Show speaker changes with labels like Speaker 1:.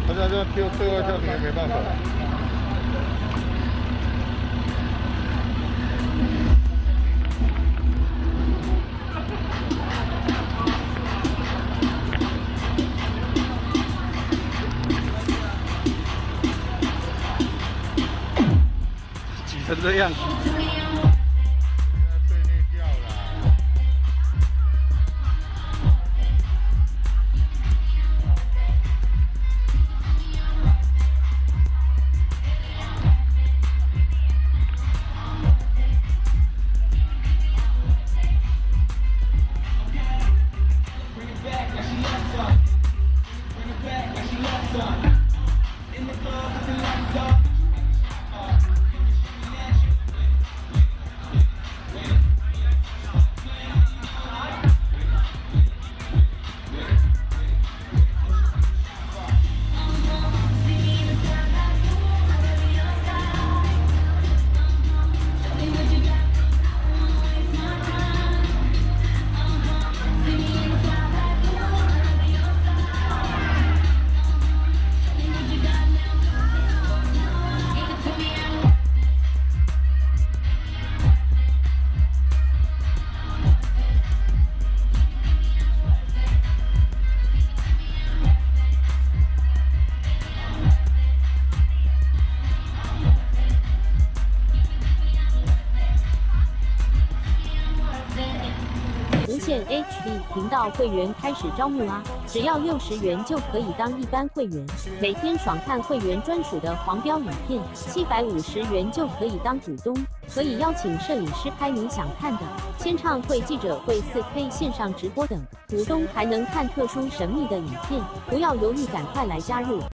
Speaker 1: 那这对外跳停也没办法。挤成这样。
Speaker 2: 无线 HD 频道会员开始招募啦！只要60元就可以当一般会员，每天爽看会员专属的黄标影片；750元就可以当股东，可以邀请摄影师拍你想看的，签唱会、记者会、4K 线上直播等，股东还能看特殊神秘的影片。不要犹豫，赶快来加入！